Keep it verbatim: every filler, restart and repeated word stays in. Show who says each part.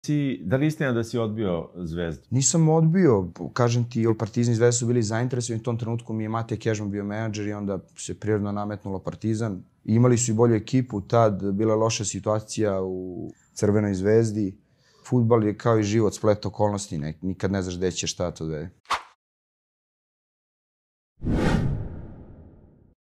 Speaker 1: Si, da li istina da si odbio Zvezdu?
Speaker 2: Nisam odbio, kažem ti, jer Partizan i Zvezda su bili zainteresovani, u tom trenutku mi je Matija Kežman bio menadžer i onda se prirodno nametnulo Partizan. Imali su i bolju ekipu, tad bila je loša situacija u Crvenoj Zvezdi. Fudbal je kao i život, splet okolnosti, nikad ne znaš gde će šta to dve.